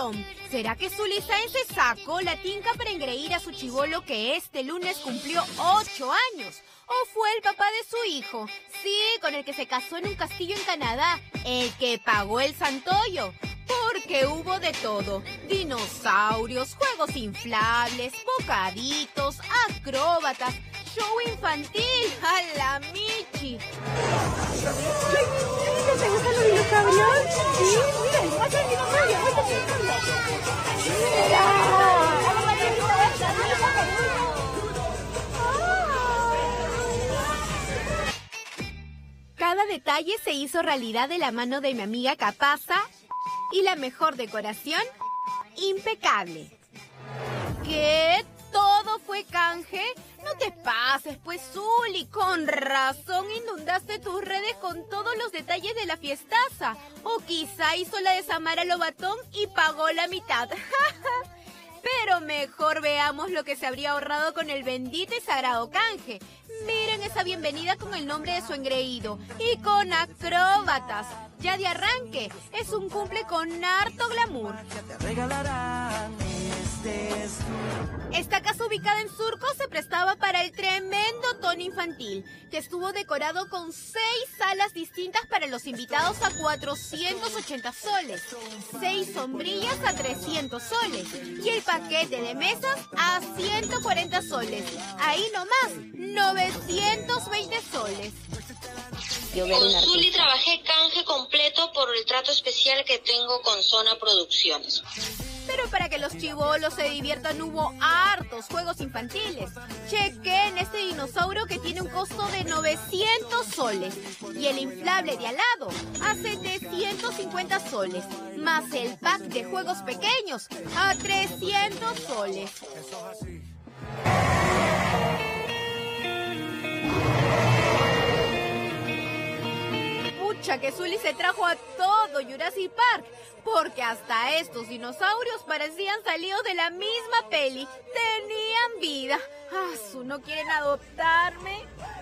razón. ¿Será que Zully Sáenz se sacó la tinca para engreír a su chibolo que este lunes cumplió 8 años? ¿O fue el papá de su hijo? Sí, con el que se casó en un castillo en Canadá, el que pagó el santoyo. Porque hubo de todo: dinosaurios, juegos inflables, bocaditos, acróbatas, show infantil. ¡A la Michi! ¿Te gustan los dinosaurios? Sí, miren, muestra el dinosaurio, muestra el dinosaurio. Cada detalle se hizo realidad de la mano de mi amiga Capaza, y la mejor decoración, impecable. ¿Qué? ¿Todo fue canje? No te pases, pues, Zully. Con razón inundaste tus redes con todos los detalles de la fiestaza. O quizá hizo la de Samara Lobatón y pagó la mitad. Pero mejor veamos lo que se habría ahorrado con el bendito y sagrado canje. Miren esa bienvenida con el nombre de su engreído y con acróbatas. Ya de arranque, es un cumple con harto glamour. Esta casa ubicada en Surco se prestaba para el tremendo tono infantil, que estuvo decorado con 6 salas distintas para los invitados a 480 soles, 6 sombrillas a 300 soles y el paquete de mesas a 140 soles. Ahí nomás, 920 soles. Con Zully trabajé canje completo por el trato especial que tengo con Zona Producciones. Pero para que los chibolos se diviertan hubo hartos juegos infantiles. Chequen este dinosaurio que tiene un costo de 900 soles y el inflable de al lado a 750 soles, más el pack de juegos pequeños a 300 soles. Que Zully se trajo a todo Jurassic Park, porque hasta estos dinosaurios parecían salidos de la misma peli. Tenían vida. ¿No quieren adoptarme?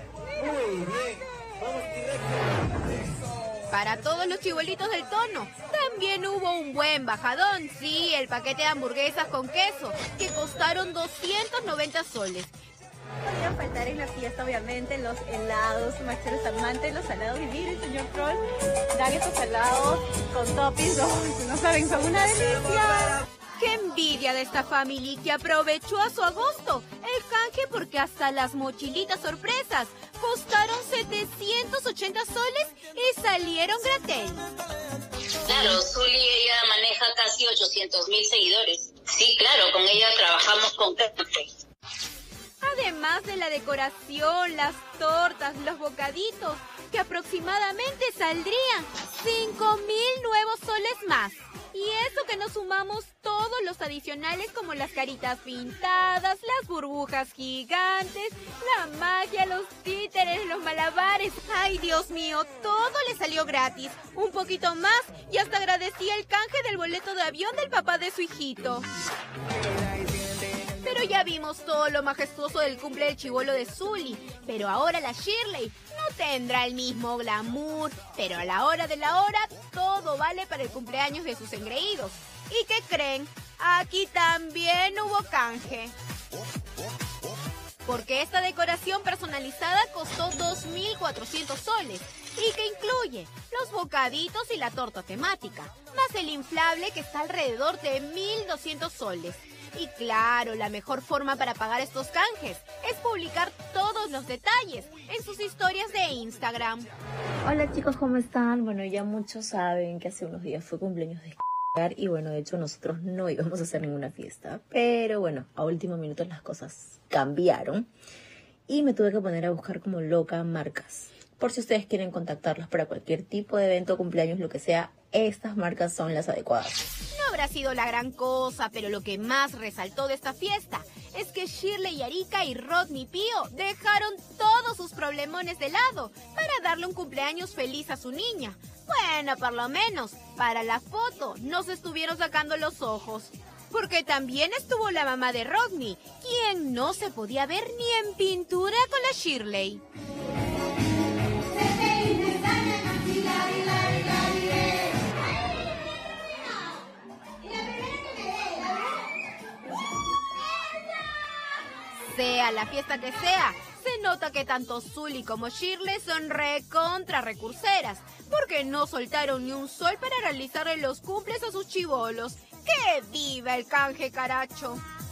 Para todos los chibolitos del tono, también hubo un buen bajadón. Sí, el paquete de hamburguesas con queso, que costaron 290 soles. No podían faltar en la fiesta, obviamente, los helados. Macheros amantes, los salados. Y miren, señor Troll, dan estos salados con toppings. No saben, son una delicia. ¡Qué envidia de esta familia que aprovechó a su agosto el canje, porque hasta las mochilitas sorpresas costaron 780 soles y salieron gratis! Claro, Zully, ella maneja casi 800,000 seguidores. Sí, claro, con ella trabajamos con canje. Además de la decoración, las tortas, los bocaditos, que aproximadamente saldrían 5,000 nuevos soles más. Y eso que no sumamos todos los adicionales como las caritas pintadas, las burbujas gigantes, la magia, los títeres, los malabares. ¡Ay, Dios mío! Todo le salió gratis. Un poquito más y hasta agradecía el canje del boleto de avión del papá de su hijito. Pero ya vimos todo lo majestuoso del cumple del chibolo de Zully. Pero ahora la Shirley no tendrá el mismo glamour. Pero a la hora de la hora, todo vale para el cumpleaños de sus engreídos. ¿Y qué creen? Aquí también hubo canje. Porque esta decoración personalizada costó 2.400 soles. Y que incluye los bocaditos y la torta temática, más el inflable que está alrededor de 1.200 soles. Y claro, la mejor forma para pagar estos canjes es publicar todos los detalles en sus historias de Instagram. Hola chicos, ¿cómo están? Bueno, ya muchos saben que hace unos días fue cumpleaños de y bueno, de hecho nosotros no íbamos a hacer ninguna fiesta. Pero bueno, a último minuto las cosas cambiaron y me tuve que poner a buscar como loca marcas. Por si ustedes quieren contactarlos para cualquier tipo de evento, cumpleaños, lo que sea, estas marcas son las adecuadas. No habrá sido la gran cosa, pero lo que más resaltó de esta fiesta es que Shirley Yarica y Rodney Pío dejaron todos sus problemones de lado para darle un cumpleaños feliz a su niña. Bueno, por lo menos, para la foto no se estuvieron sacando los ojos. Porque también estuvo la mamá de Rodney, quien no se podía ver ni en pintura con la Shirley. Sea la fiesta que sea, se nota que tanto Zully como Shirley son recontra recurseras, porque no soltaron ni un sol para realizarle los cumples a sus chibolos. ¡Que viva el canje, caracho!